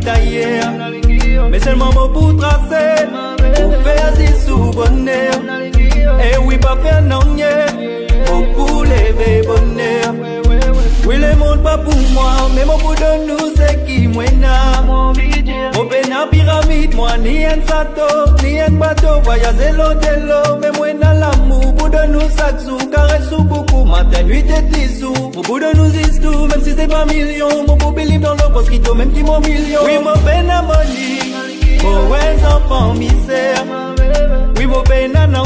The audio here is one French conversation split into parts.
tailler. Mais seulement mot pour tracer, pour faire des sous-bonheur. Et oui, pas faire non, pour lever bonheur. Oui, le monde pas pour moi, mais mon pour de nous, c'est qui moi n'a. Mon pénal pyramide, moi ni un sato, ni un bateau, voyager l'eau de l'eau, mais moi n'a l'amour, pour de nous saxou, caresse sous beaucoup, matin, nuit et tisou. Mon pour de nous istou, même si c'est pas million, mon pour believe dans le mosquito, même qui mon million. Oui, mon pénal money, mon enfant misère. Oui, mon pénal non,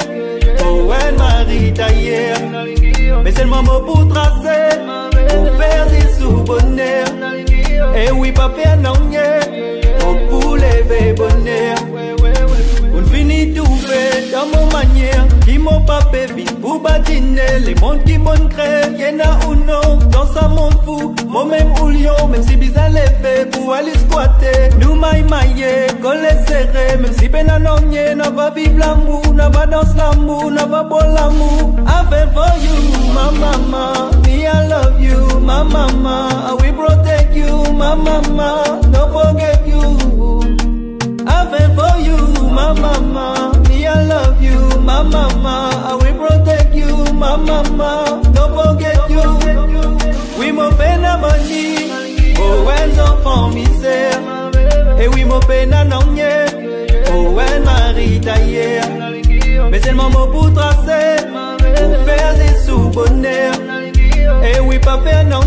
mon mari tailleur. Mais c'est le moment pour tracer, pour faire des sous-bonheur. Et oui, pas faire non, pour lever bonheur. On finit tout fait dans mon manière, qui m'ont pas vite pour badiner. Les mondes qui m'ont créé, y'en a ou non, dans ça monde fou. Moi même ou lion, même si bizarre les fait pour aller squatter. Nous maille collé serré, même si ben anonyé, n'a pas vivre l'amour, n'a pas danser l'amour, n'a pas boire l'amour. I feel for you, my mama, me I love you, my mama, I will protect you, my mama, don't forget you. I feel for you, my mama, me I love you, my mama, I will protect you, my mama, don't forget you. Oui, mon peine à money, oh, enfants misère. Et oui, mon peine à non, oh, mari tailleur. Mais c'est le moment pour tracer, pour faire des sous-bonheur. Et oui, pas faire non,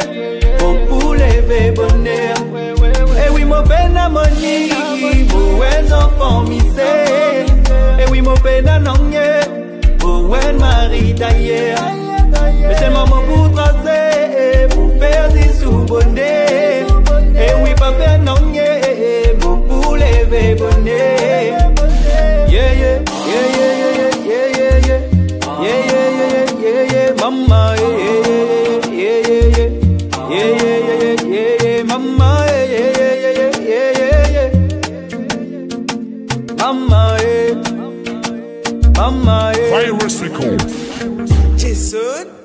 pour lever bonheur. Et oui, mon peine à money, oh, enfants misère. Et oui, mon peine à non, oh, mari tailleur. Mais c'est le moment pour tracer, pour faire des sous-bonheur. Et oui, pas faire non, pour lever bonheur. Yeah, yeah, yeah, yeah, yeah, yeah, yeah, yeah, yeah, yeah, yeah, yeah, mama, yeah, yeah, yeah, yeah, yeah, yeah, yeah, yeah, mama, yeah, yeah, yeah, yeah, yeah, mama, yeah, mama, yeah. Virus record. Jason.